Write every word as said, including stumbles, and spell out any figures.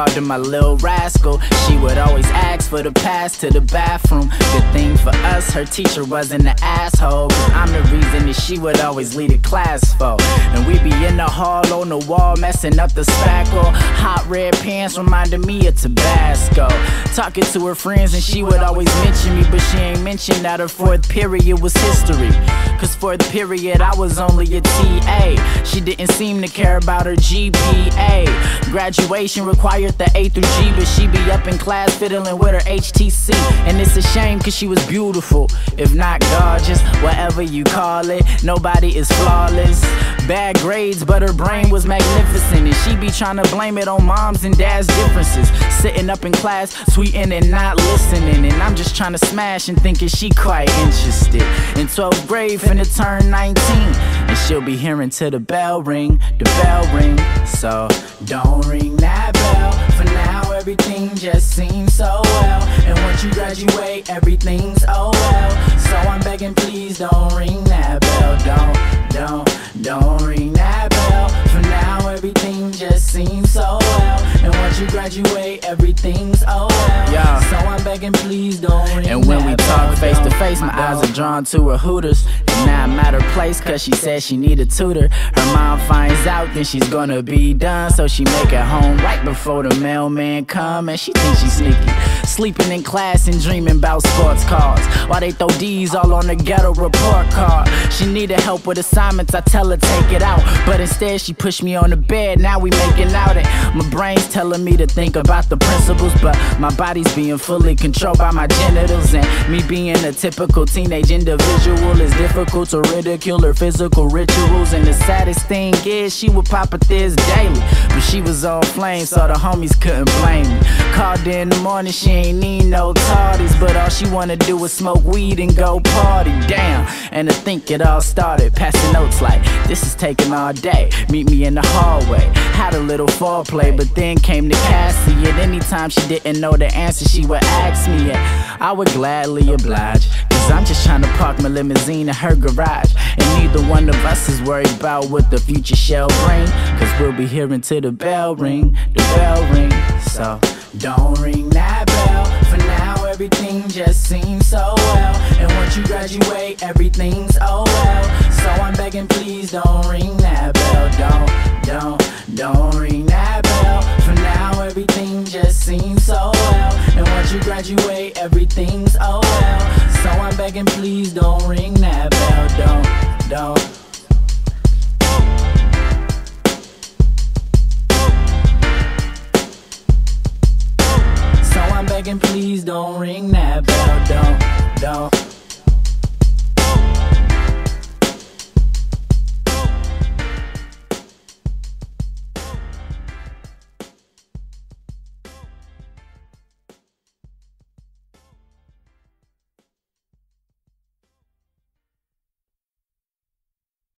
called her my little rascal. She would always ask for the pass to the bathroom. Good thing for us, her teacher wasn't an asshole, 'cause I'm the reason that she would always lead a class for. And we be in the hall on the wall messing up the spackle. Hot red pants reminded me of Tabasco. Talking to her friends and she would always mention me, but she ain't mentioned that her fourth period was history. Cause for the period I was only a T A. She didn't seem to care about her G P A. Graduation required the A through G, but she be up in class fiddling with her H T C. And it's a shame cause she was beautiful, if not gorgeous, whatever you call it. Nobody is flawless. Bad grades, but her brain was magnificent, and she be trying to blame it on moms and dads' differences. Sitting up in class, tweeting and not listening, and I'm just trying to smash and thinking she quite interested. In twelfth grade, finna turn nineteen, and she'll be hearing till the bell ring, the bell ring. So don't ring that bell. For now, everything just seems so well, and once you graduate, everything's oh well. So I'm begging, please don't ring that bell. Don't, don't, don't ring that bell. For now, everything just seems so well, and once you graduate, everything's oh well. Yeah. So I'm begging, please don't ring that bell. And when we talk face to face, my eyes are drawn to her Hooters. And now I'm at her place cause she said she need a tutor. Her mom finds out, then she's gonna be done, so she make it home right before the mailman come. And she thinks she's sneaky, sleeping in class and dreaming about sports cars, while they throw D's all on the ghetto report card. She needed help with assignments, I tell her take it out, but instead she pushed me on the bed. Now we making out it. My brain's telling me to think about the principles, but my body's being fully controlled by my genitals. And me being a typical teenage individual is difficult to ridicule her physical rituals. And the saddest thing is she would pop a thiz daily, but she was on flame, so the homies couldn't blame me. Called her in the morning, she ain't need no tardies, but all she wanna do is smoke weed and go party. Damn, and to think it all started passing notes like, this is taking all day, meet me in the hallway. Had a little foreplay, but then came to Cassie, and anytime she didn't know the answer, she would ask me, and I would gladly oblige, cause I'm just trying to park my limousine in her garage, and neither one of us is worried about what the future shall bring, cause we'll be hearing till the bell ring, the bell ring. So don't ring that bell. For now, everything just seems so well, and once you graduate, everything's oh well. So I'm begging, please don't ring that bell. Don't, don't, don't ring that bell. For now, everything just seems so well, and once you graduate, everything's oh well. So I'm begging, please don't ring that bell. Don't, don't. So I'm begging, please don't ring that bell. Don't, don't.